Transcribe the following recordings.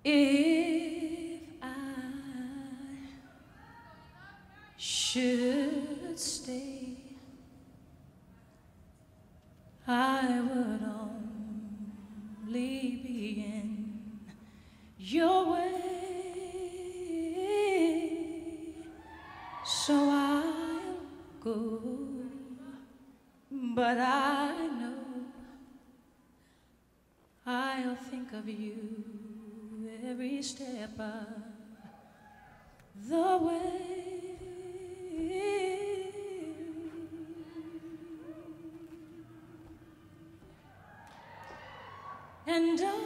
If I should stay, I would only be in your way. So I'll go, but I know I'll think of you every step of the way. And I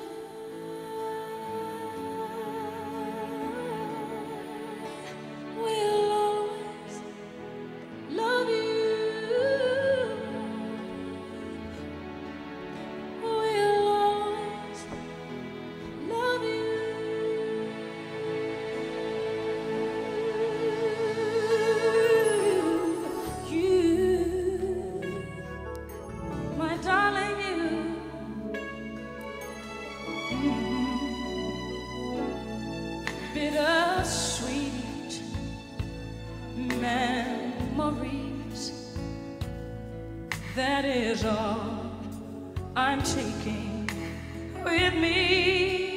will always love you. Will always love you. My darling, bittersweet memories, that is all I'm taking with me.